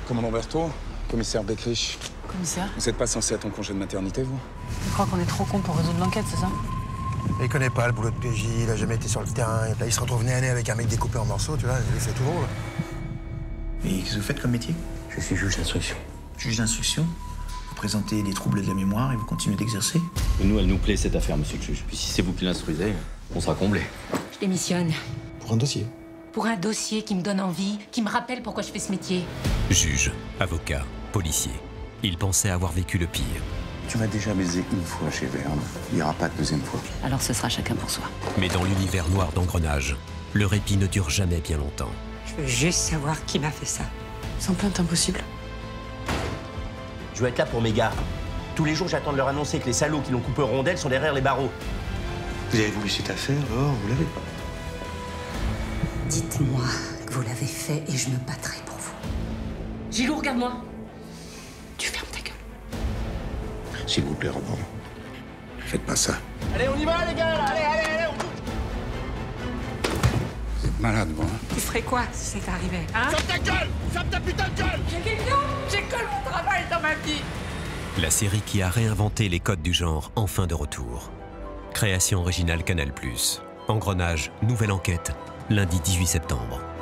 Commandant Berthaud, commissaire Beckrich. Commissaire? Vous n'êtes pas censé être en congé de maternité, vous? Je crois qu'on est trop con pour résoudre l'enquête, c'est ça? Il connaît pas le boulot de PJ, il a jamais été sur le terrain. Là, il se retrouve nez à nez avec un mec découpé en morceaux, tu vois, c'est tout drôle. Et qu'est-ce que vous faites comme métier? Je suis juge d'instruction. Juge d'instruction? Vous présentez des troubles de la mémoire et vous continuez d'exercer? Nous, elle nous plaît cette affaire, monsieur le juge. Puis si c'est vous qui l'instruisez, on sera comblé. Je démissionne. Pour un dossier. Pour un dossier qui me donne envie, qui me rappelle pourquoi je fais ce métier. Juge, avocat, policier. Il pensait avoir vécu le pire. Tu m'as déjà baisé une fois chez Verne. Il n'y aura pas de deuxième fois. Alors ce sera chacun pour soi. Mais dans l'univers noir d'Engrenage, le répit ne dure jamais bien longtemps. Je veux juste savoir qui m'a fait ça. Sans plainte impossible. Je veux être là pour mes gars. Tous les jours, j'attends de leur annoncer que les salauds qui l'ont coupé en rondelles sont derrière les barreaux. Vous avez voulu cette affaire, alors vous l'avez. Dites-moi que vous l'avez fait et je me battrai pour vous. Gilou, regarde-moi. Tu fermes ta gueule. S'il vous plaît, Robin. Faites pas ça. Allez, on y va, les gars, là. Allez, on bouge. Vous êtes malade, vous, hein? Tu ferais quoi si c'était arrivé, hein? Ferme ta gueule! Ferme ta putain de gueule! J'ai que mon travail dans ma vie. La série qui a réinventé les codes du genre, enfin de retour. Création originale Canal+. Engrenage, nouvelle enquête, lundi 18 septembre.